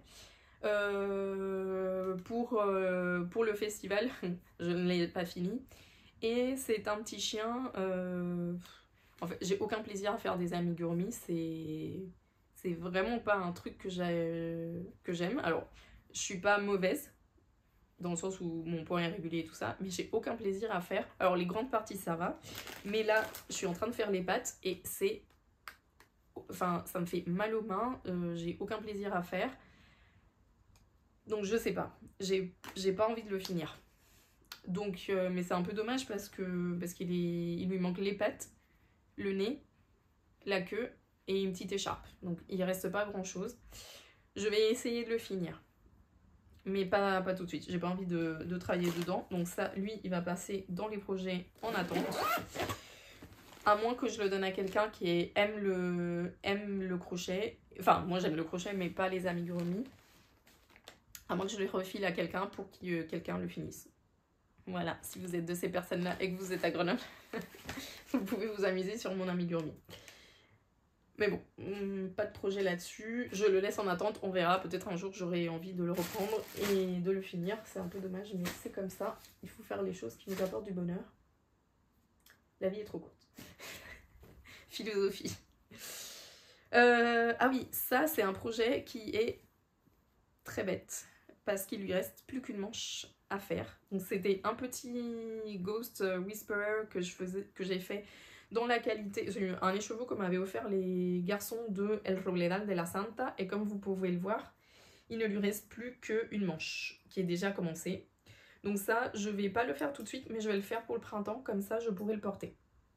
Euh, pour, euh, pour le festival. Je ne l'ai pas fini. Et c'est un petit chien... Euh... En fait, j'ai aucun plaisir à faire des amigurumis. C'est... C'est vraiment pas un truc que j'aime. Alors, je suis pas mauvaise, dans le sens où mon poids est régulier et tout ça, mais j'ai aucun plaisir à faire. Alors, les grandes parties, ça va. Mais là, je suis en train de faire les pattes et c'est... Enfin, ça me fait mal aux mains. Euh, j'ai aucun plaisir à faire. Donc, je sais pas. J'ai pas envie de le finir. Donc, euh, mais c'est un peu dommage parce que parce qu'il est, il lui manque les pattes, le nez, la queue et une petite écharpe. Donc il reste pas grand chose. Je vais essayer de le finir. Mais pas, pas tout de suite. J'ai pas envie de, de travailler dedans. Donc ça, lui, il va passer dans les projets en attente. À moins que je le donne à quelqu'un qui est, aime, le, aime le crochet. Enfin, moi j'aime le crochet, mais pas les amigurumis. À moins que je le refile à quelqu'un pour que euh, quelqu'un le finisse. Voilà, si vous êtes de ces personnes-là et que vous êtes à Grenoble, vous pouvez vous amuser sur mon amigurumi. Mais bon, pas de projet là-dessus. Je le laisse en attente, on verra. Peut-être un jour j'aurai envie de le reprendre et de le finir. C'est un peu dommage, mais c'est comme ça. Il faut faire les choses qui nous apportent du bonheur. La vie est trop courte. Philosophie. Euh, ah oui, ça c'est un projet qui est très bête. Parce qu'il lui reste plus qu'une manche à faire. Donc c'était un petit Ghost Whisperer que je faisais, que j'ai fait dans la qualité, un écheveau que m'avaient offert les garçons de El Robledal de la Santa, et comme vous pouvez le voir, il ne lui reste plus qu'une manche qui est déjà commencée. Donc ça, je vais pas le faire tout de suite, mais je vais le faire pour le printemps, comme ça je pourrai le porter.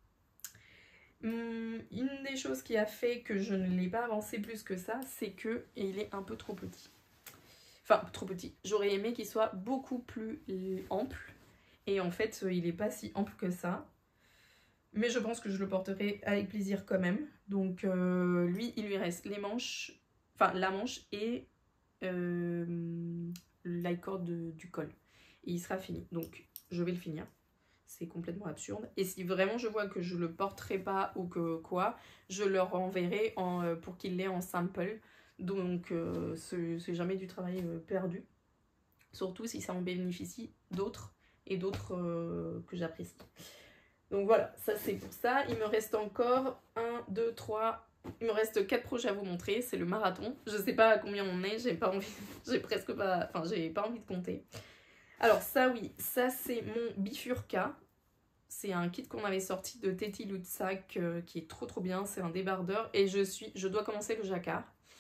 Hum, une des choses qui a fait que je ne l'ai pas avancé plus que ça, c'est que il est un peu trop petit. Enfin, trop petit. J'aurais aimé qu'il soit beaucoup plus ample. Et en fait, il n'est pas si ample que ça. Mais je pense que je le porterai avec plaisir quand même. Donc, euh, lui, il lui reste les manches... Enfin, la manche et euh, l'i-cord du col. Et il sera fini. Donc, je vais le finir. C'est complètement absurde. Et si vraiment je vois que je le porterai pas ou que quoi, je le renverrai en, pour qu'il l'ait en sample. Donc euh, c'est jamais du travail euh, perdu, surtout si ça en bénéficie d'autres et d'autres euh, que j'apprécie. Donc voilà, ça c'est pour ça. Il me reste encore un, deux, trois, il me reste quatre projets à vous montrer. C'est le marathon, je sais pas à combien on est, j'ai pas envie, j'ai presque pas, enfin j'ai pas envie de compter. Alors ça oui, ça c'est mon bifurca. C'est un kit qu'on avait sorti de Teti Lutzak euh, qui est trop trop bien, c'est un débardeur et je suis, je dois commencer le jacquard.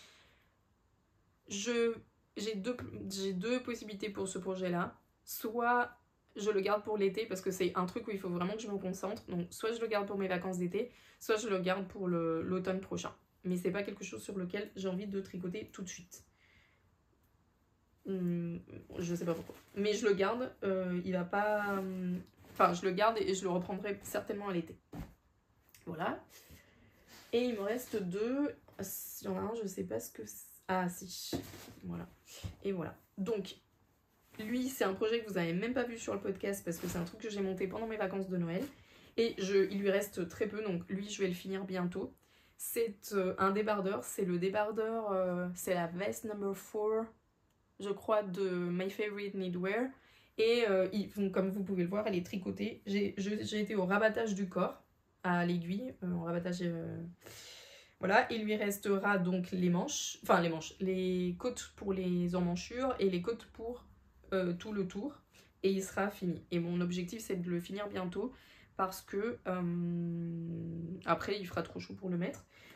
Je, j'ai deux, j'ai deux possibilités pour ce projet-là. Soit je le garde pour l'été parce que c'est un truc où il faut vraiment que je me concentre. Donc soit je le garde pour mes vacances d'été, soit je le garde pour le, l'automne prochain. Mais c'est pas quelque chose sur lequel j'ai envie de tricoter tout de suite. Hum, je sais pas pourquoi. Mais je le garde, euh, il va pas... Hum, enfin, je le garde et je le reprendrai certainement à l'été. Voilà. Et il me reste deux. Il y en a un, je sais pas ce que c'est. Ah si, voilà. Et voilà. Donc, lui, c'est un projet que vous n'avez même pas vu sur le podcast parce que c'est un truc que j'ai monté pendant mes vacances de Noël. Et je, il lui reste très peu, donc lui, je vais le finir bientôt. C'est euh, un débardeur, c'est le débardeur, euh, c'est la veste number four, je crois, de My Favorite Knitwear. Et euh, il, donc, comme vous pouvez le voir, elle est tricotée. J'ai été au rabattage du corps, à l'aiguille, euh, en rabattage... Euh, Voilà, il lui restera donc les manches, enfin les manches, les côtes pour les emmanchures et les côtes pour euh, tout le tour. Et il sera fini. Et mon objectif, c'est de le finir bientôt parce que euh, après, il fera trop chaud pour le mettre.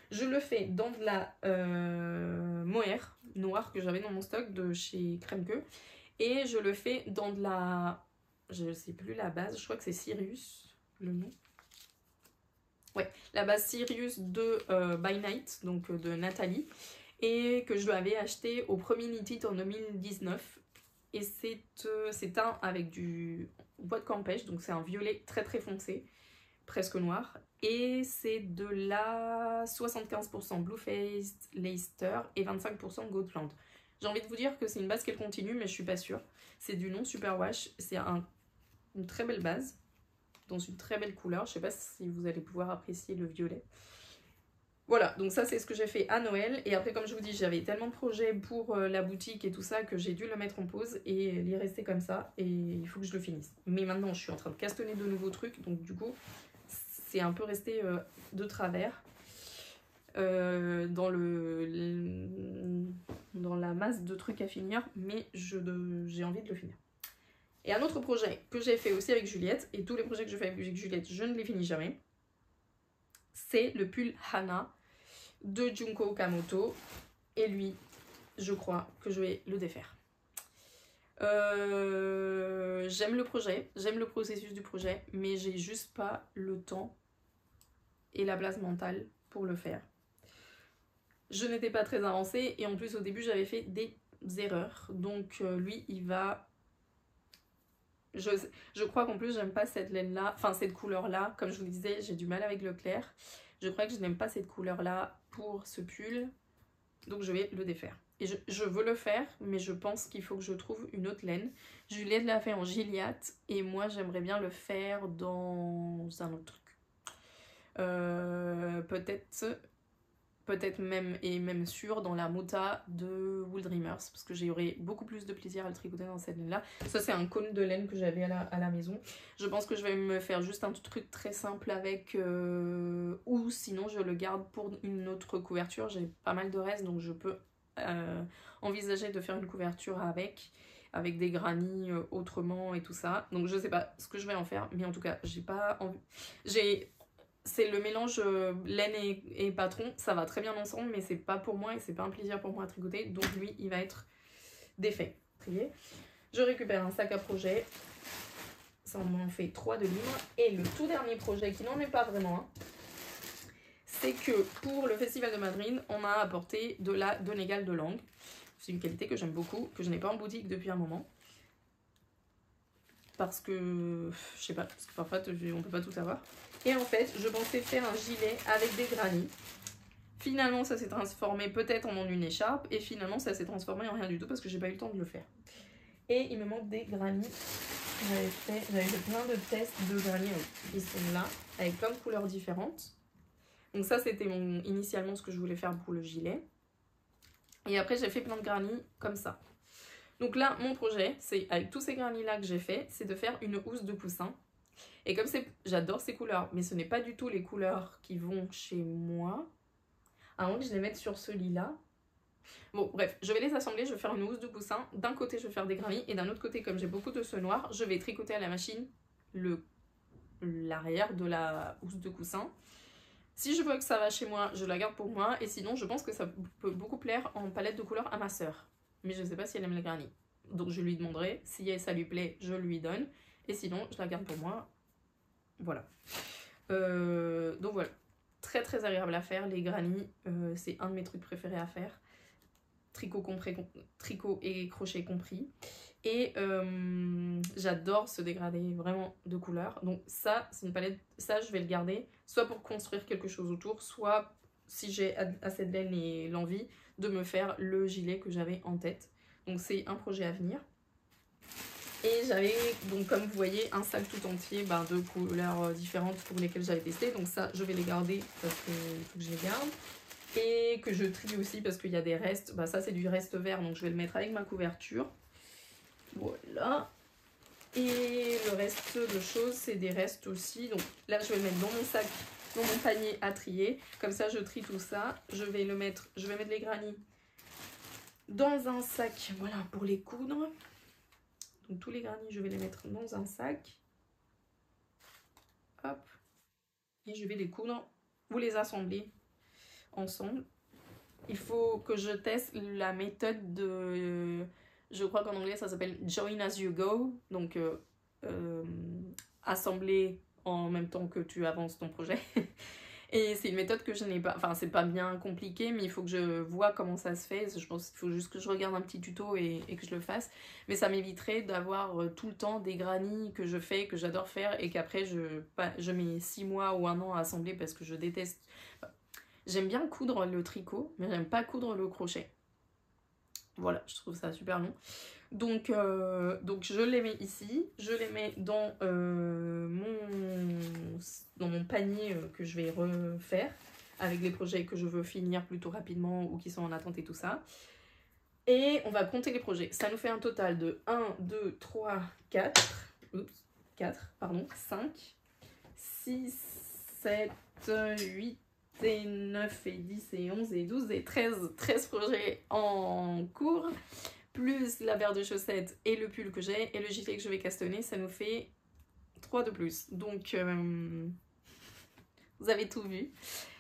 Je le fais dans de la euh, mohair noire que j'avais dans mon stock de chez Crème Que. Et je le fais dans de la... je sais plus la base, je crois que c'est Sirius, le nom. Ouais, la base Sirius de euh, By Night, donc euh, de Nathalie. Et que je lui avais acheté au premier Knit It en deux mille dix-neuf. Et c'est euh, un avec du bois de Campeche, donc c'est un violet très très foncé, presque noir. Et c'est de la soixante-quinze pour cent Bluefaced Leicester et vingt-cinq pour cent Goldland. J'ai envie de vous dire que c'est une base qu'elle continue, mais je suis pas sûre. C'est du non Superwash, c'est un, une très belle base, dans une très belle couleur. Je sais pas si vous allez pouvoir apprécier le violet. Voilà, donc ça c'est ce que j'ai fait à Noël. Et après, comme je vous dis, j'avais tellement de projets pour euh, la boutique et tout ça que j'ai dû le mettre en pause et il est resté comme ça. Et il faut que je le finisse. Mais maintenant, je suis en train de castonner de nouveaux trucs. Donc du coup, c'est un peu resté euh, de travers euh, dans, le, le, dans la masse de trucs à finir. Mais j'ai envie de le finir. Et un autre projet que j'ai fait aussi avec Juliette, et tous les projets que je fais avec Juliette, je ne les finis jamais, c'est le pull Hana de Junko Okamoto. Et lui, je crois que je vais le défaire. Euh, j'aime le projet, j'aime le processus du projet, mais j'ai juste pas le temps et la place mentale pour le faire. Je n'étais pas très avancée et en plus au début j'avais fait des erreurs. Donc euh, lui, il va... Je, je crois qu'en plus j'aime pas cette laine là, enfin cette couleur là, comme je vous le disais, j'ai du mal avec le clair. Je crois que je n'aime pas cette couleur là pour ce pull, donc je vais le défaire. Et je, je veux le faire, mais je pense qu'il faut que je trouve une autre laine. Juliette l'a fait en Gilliatt et moi j'aimerais bien le faire dans un autre truc. Euh, peut-être... Peut-être même, et même sûr, dans la Mota de Wool Dreamers, parce que j'aurais beaucoup plus de plaisir à le tricoter dans cette laine-là. Ça, c'est un cône de laine que j'avais à la, à la maison. Je pense que je vais me faire juste un truc très simple avec, euh, ou sinon je le garde pour une autre couverture. J'ai pas mal de restes, donc je peux euh, envisager de faire une couverture avec, avec des granny euh, autrement et tout ça. Donc je sais pas ce que je vais en faire, mais en tout cas, j'ai pas envie... J'ai... C'est le mélange euh, laine et, et patron, ça va très bien ensemble, mais c'est pas pour moi et c'est pas un plaisir pour moi à tricoter, donc lui il va être défait. Trié. Je récupère un sac à projet, ça m'en fait trois de livres, et le tout dernier projet qui n'en est pas vraiment un, c'est que pour le festival de Madrid, on m'a apporté de la Donegal de langue. C'est une qualité que j'aime beaucoup, que je n'ai pas en boutique depuis un moment. Parce que, je sais pas, parce que parfois on peut pas tout savoir. Et en fait, je pensais faire un gilet avec des granny. Finalement, ça s'est transformé peut-être en une écharpe. Et finalement, ça s'est transformé en rien du tout parce que j'ai pas eu le temps de le faire. Et il me manque des granny. J'avais fait, fait plein de tests de granny. Ils sont là, avec plein de couleurs différentes. Donc ça, c'était mon initialement ce que je voulais faire pour le gilet. Et après, j'ai fait plein de granny comme ça. Donc là, mon projet, c'est avec tous ces granny là que j'ai fait, c'est de faire une housse de coussin. Et comme c'est, j'adore ces couleurs, mais ce n'est pas du tout les couleurs qui vont chez moi. À moins que je les mette sur ce lit-là. Bon, bref, je vais les assembler, je vais faire une housse de coussin. D'un côté, je vais faire des granny, et d'un autre côté, comme j'ai beaucoup de ce noir, je vais tricoter à la machine le l'arrière de la housse de coussin. Si je vois que ça va chez moi, je la garde pour moi, et sinon, je pense que ça peut beaucoup plaire en palette de couleurs à ma sœur. Mais je ne sais pas si elle aime les granny. Donc je lui demanderai, si ça lui plaît, je lui donne. Et sinon, je la garde pour moi. Voilà. Euh, donc voilà. Très très agréable à faire, les granny. Euh, c'est un de mes trucs préférés à faire. Tricot, compris, tricot et crochet compris. Et euh, j'adore ce dégradé vraiment de couleurs. Donc ça, c'est une palette. Ça, je vais le garder. Soit pour construire quelque chose autour, soit si j'ai assez de laine et l'envie de me faire le gilet que j'avais en tête. Donc c'est un projet à venir. Et j'avais donc comme vous voyez un sac tout entier ben, de couleurs différentes pour lesquelles j'avais testé. Donc ça je vais les garder parce qu'il faut que je les garde. Et que je trie aussi parce qu'il y a des restes. Ben, ça c'est du reste vert donc je vais le mettre avec ma couverture. Voilà. Et le reste de choses c'est des restes aussi. Donc là je vais le mettre dans mon sac, dans mon panier à trier. Comme ça je trie tout ça. Je vais le mettre, je vais mettre les granny dans un sac, voilà, pour les coudre. Donc tous les granny, je vais les mettre dans un sac. Hop. Et je vais les coudre ou les assembler ensemble. Il faut que je teste la méthode de... Je crois qu'en anglais, ça s'appelle Join as you go. Donc, euh, euh, assembler en même temps que tu avances ton projet. Et c'est une méthode que je n'ai pas... Enfin, c'est pas bien compliqué, mais il faut que je vois comment ça se fait. Je pense qu'il faut juste que je regarde un petit tuto et, et que je le fasse. Mais ça m'éviterait d'avoir tout le temps des granny que je fais, que j'adore faire, et qu'après, je, je mets six mois ou un an à assembler parce que je déteste... J'aime bien coudre le tricot, mais j'aime pas coudre le crochet. Voilà, je trouve ça super long. Donc, euh, donc je les mets ici, je les mets dans, euh, mon, dans mon panier que je vais refaire avec les projets que je veux finir plutôt rapidement ou qui sont en attente et tout ça. Et on va compter les projets. Ça nous fait un total de un, deux, trois, quatre, oups, quatre, pardon, cinq, six, sept, huit, et neuf, et dix, et onze, et douze, et treize, treize projets en cours. Plus la paire de chaussettes et le pull que j'ai et le gilet que je vais castonner, ça nous fait trois de plus. Donc, euh, vous avez tout vu.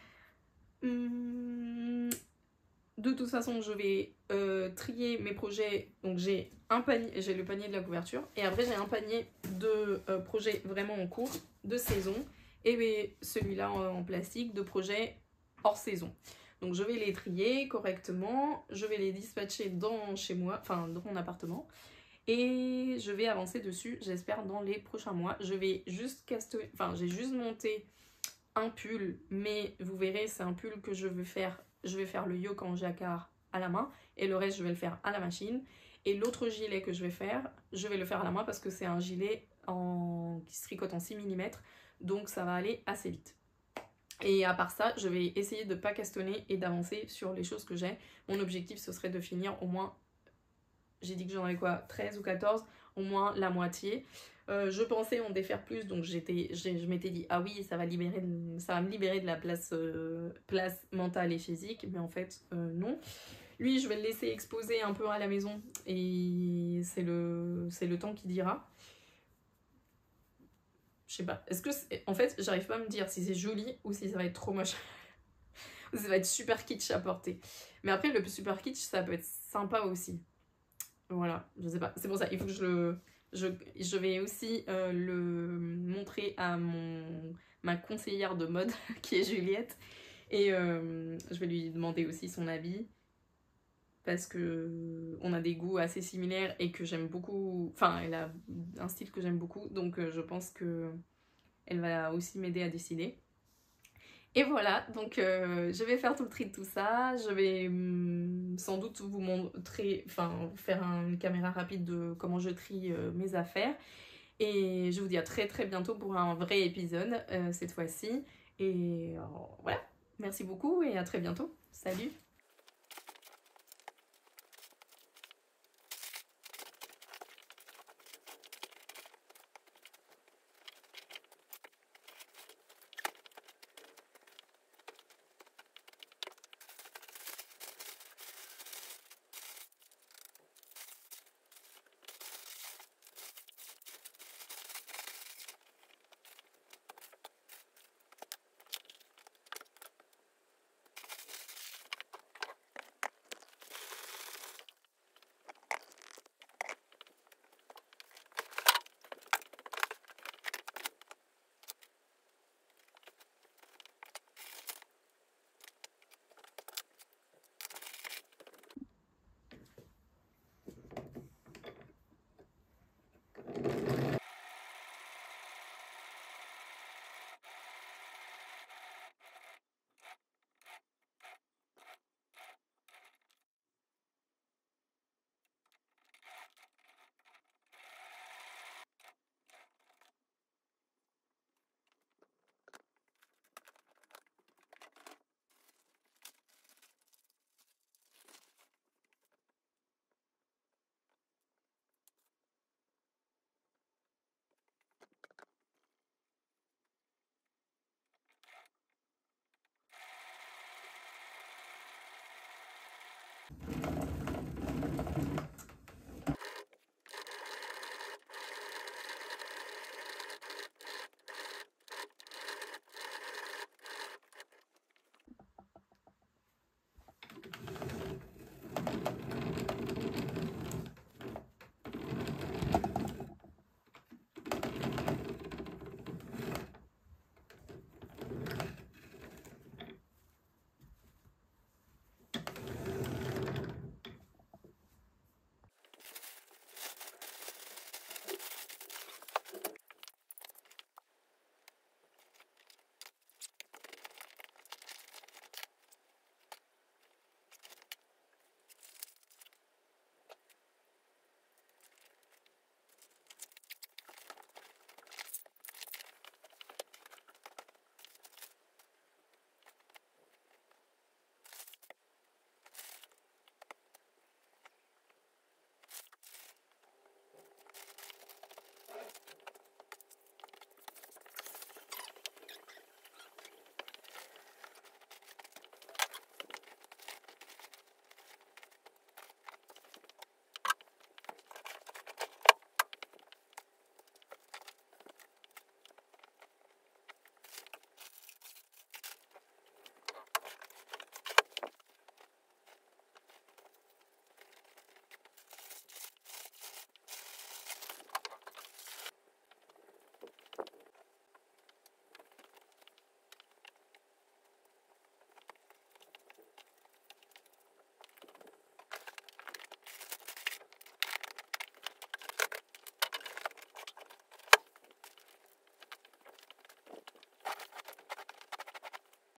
Hum, de toute façon, je vais euh, trier mes projets. Donc, j'ai un panier, j'ai le panier de la couverture. Et après, j'ai un panier de euh, projets vraiment en cours, de saison. Et celui-là en, en plastique, de projets hors saison. Donc je vais les trier correctement, je vais les dispatcher dans chez moi, enfin dans mon appartement, et je vais avancer dessus, j'espère, dans les prochains mois. Je vais juste castonner, enfin j'ai juste monté un pull, mais vous verrez, c'est un pull que je veux faire, je vais faire le yoke en jacquard à la main, et le reste je vais le faire à la machine. Et l'autre gilet que je vais faire, je vais le faire à la main parce que c'est un gilet en... qui se tricote en six millimètres, donc ça va aller assez vite. Et à part ça, je vais essayer de ne pas castonner et d'avancer sur les choses que j'ai. Mon objectif, ce serait de finir au moins, j'ai dit que j'en avais quoi, treize ou quatorze, au moins la moitié. Euh, je pensais en défaire plus, donc j'étais, je m'étais dit, ah oui, ça va, libérer, ça va me libérer de la place, euh, place mentale et physique, mais en fait, euh, non. Lui, je vais le laisser exposer un peu à la maison, et c'est le, c'est le temps qui dira. Je sais pas, est-ce que... En fait, j'arrive pas à me dire si c'est joli ou si ça va être trop moche. Ça va être super kitsch à porter. Mais après, le super kitsch, ça peut être sympa aussi. Voilà, je sais pas. C'est pour ça, il faut que je le... Je, je vais aussi euh, le montrer à mon, ma conseillère de mode, qui est Juliette. Et euh, je vais lui demander aussi son avis. Parce que on a des goûts assez similaires et que j'aime beaucoup. Enfin, elle a un style que j'aime beaucoup, donc euh, je pense que elle va aussi m'aider à décider. Et voilà, donc euh, je vais faire tout le tri de tout ça. Je vais hum, sans doute vous montrer, enfin faire une caméra rapide de comment je trie euh, mes affaires. Et je vous dis à très très bientôt pour un vrai épisode euh, cette fois-ci. Et euh, voilà, merci beaucoup et à très bientôt. Salut!